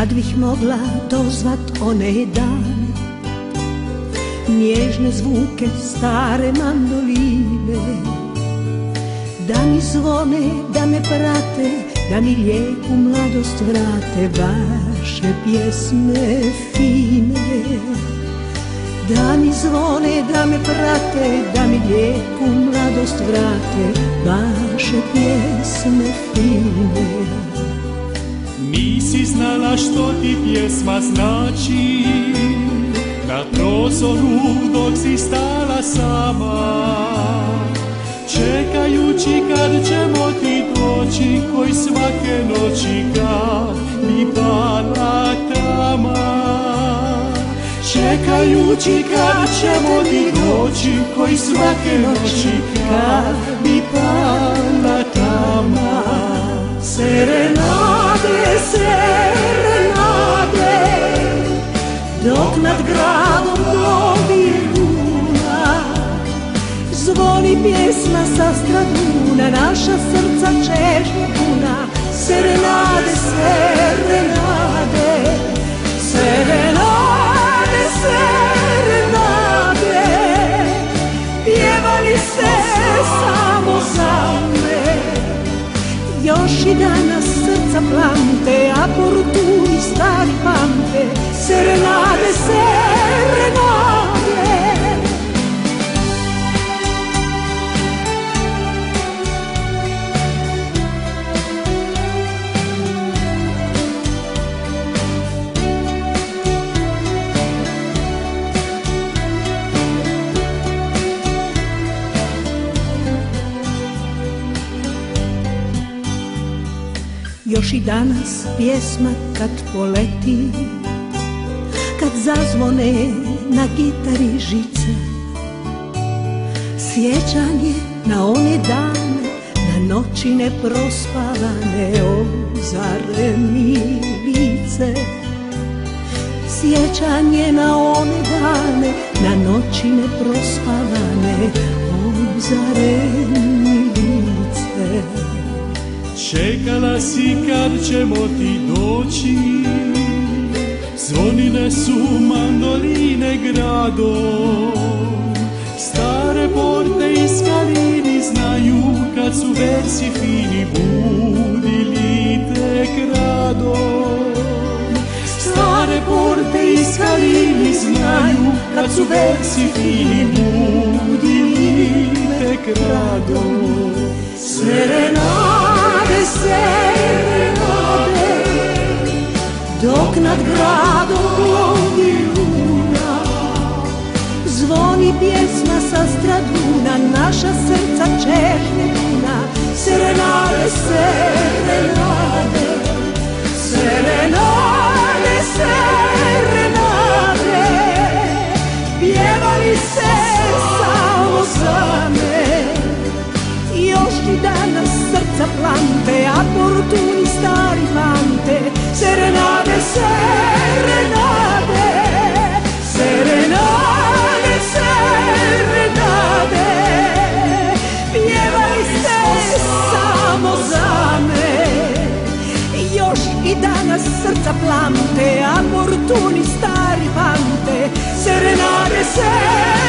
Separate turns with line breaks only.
Kad bih mogla dozvat one dane, nježne zvuke stare mandoline, da mi zvone, da me prate, da mi lijepu mladost vrate, vaše pjesme fine. Da mi zvone, da me prate, da mi lijepu mladost vrate, vaše pjesme fine.
Nisi znala što ti pjesma znači, na prozoru dok si stala sama, čekajući kad ćemo ti doći, koji svake noći kad mi pala tama. Čekajući kad ćemo ti doći, koji svake noći kad mi pala tama.
Serenade, serenade, dok nad gradom novi luna, zvoni pjesma sa Straduna, naša srca čežnje puna. Serenade, serenade, serenade, serenade, pjevali se samo za me. Još i danas srca plamte, a portuni stari pamte. Serenade, serenade. Još i danas pjesma kad poleti, kad zazvone na gitari žice, sjećanje na one dane, na noći neprospavane, ozare mi lice. Sjećanje na one dane, na noći neprospavane, ozare mi lice.
Čekala si kad ćemo ti doći, zvonile su mandoline gradom, stare porte i skalini znaju kad su versi fini budili tek radom. Stare porte i skalini znaju kad su versi fini budili tek radom.
Serenade, serenade, dok nad gradom plovi luna, zvoni pjesma sa Straduna, naša srca čežnje puna. Serenade, serenade, serenade, serenade, pjevali se samo za me. Još i danas srca plante, a portuni stari pamte. Serenade, serenade, serenade, serenade, pjevali ste samo za me. Još i danas srca plamte, a portuni stari pamte. Serenade, serenade.